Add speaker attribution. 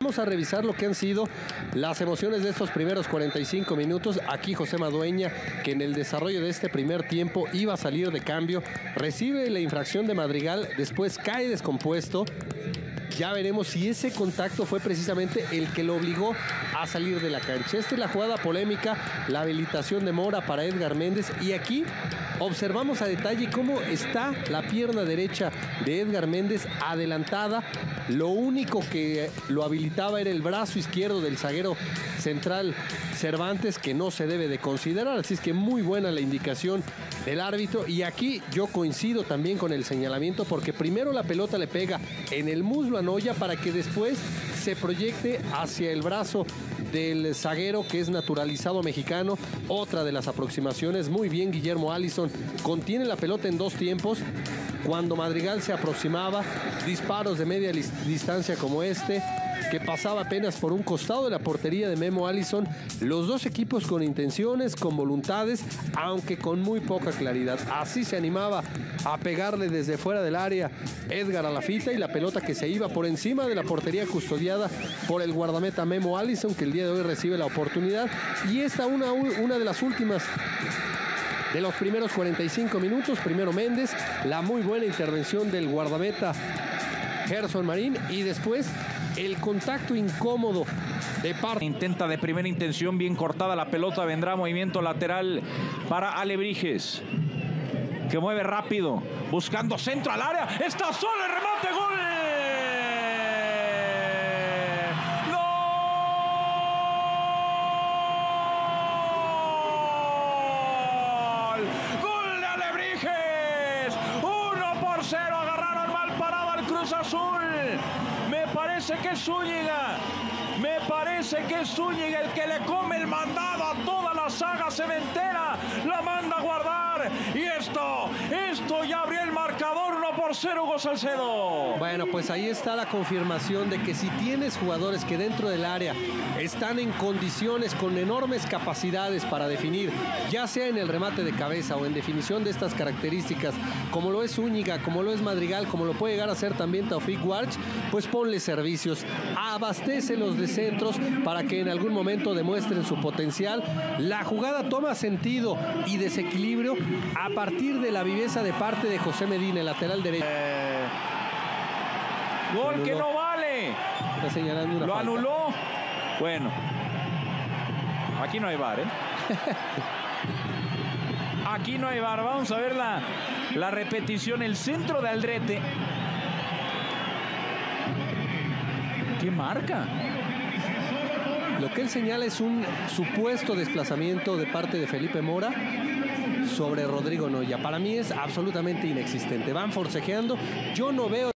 Speaker 1: Vamos a revisar lo que han sido las emociones de estos primeros 45 minutos. Aquí José Madueña, que en el desarrollo de este primer tiempo iba a salir de cambio, recibe la infracción de Madrigal, después cae descompuesto. Ya veremos si ese contacto fue precisamente el que lo obligó a salir de la cancha. Esta es la jugada polémica, la habilitación de Mora para Edgar Méndez. Y aquí observamos a detalle cómo está la pierna derecha de Edgar Méndez adelantada. Lo único que lo habilitaba era el brazo izquierdo del zaguero central Cervantes, que no se debe de considerar. Así es que muy buena la indicación del árbitro. Y aquí yo coincido también con el señalamiento, porque primero la pelota le pega en el muslo a Noya para que después se proyecte hacia el brazo del zaguero, que es naturalizado mexicano. Otra de las aproximaciones. Muy bien Guillermo Allison. Contiene la pelota en dos tiempos. Cuando Madrigal se aproximaba, disparos de media distancia como este, que pasaba apenas por un costado de la portería de Memo Allison. Los dos equipos con intenciones, con voluntades, aunque con muy poca claridad. Así se animaba a pegarle desde fuera del área Edgar a la fita, y la pelota que se iba por encima de la portería custodiada por el guardameta Memo Allison, que el día de hoy recibe la oportunidad. Y esta una de las últimas de los primeros 45 minutos. Primero Méndez, la muy buena intervención del guardameta Gerson Marín, y después el contacto incómodo de parte.
Speaker 2: Intenta de primera intención, bien cortada la pelota, vendrá movimiento lateral para Alebrijes, que mueve rápido, buscando centro al área, está solo el remate, gol. Gol de Alebrijes, 1-0, agarraron mal parado al Cruz Azul. Me parece que es Zúñiga. Me parece que es Zúñiga el que le come el mandado a toda la saga cementera. La manda a guardar. Y esto ya abrió el marcador. 1-0, Hugo Salcedo.
Speaker 1: Bueno, pues ahí está la confirmación de que si tienes jugadores que dentro del área están en condiciones, con enormes capacidades para definir, ya sea en el remate de cabeza o en definición de estas características, como lo es Zúñiga, como lo es Madrigal, como lo puede llegar a ser también Taufik Warch, pues ponle servicios, abastécelos de centros para que en algún momento demuestren su potencial. La jugada toma sentido y desequilibrio a partir de la viveza de parte de José Medina, el lateral derecho.
Speaker 2: Gol que no vale.
Speaker 1: Está señalando una
Speaker 2: Lo
Speaker 1: falta.
Speaker 2: anuló. Bueno, aquí no hay VAR, ¿eh? Aquí no hay VAR. Vamos a ver la repetición. El centro de Aldrete. ¿Qué marca?
Speaker 1: Lo que él señala es un supuesto desplazamiento de parte de Felipe Mora sobre Rodrigo Noya. Para mí es absolutamente inexistente. Van forcejeando. Yo no veo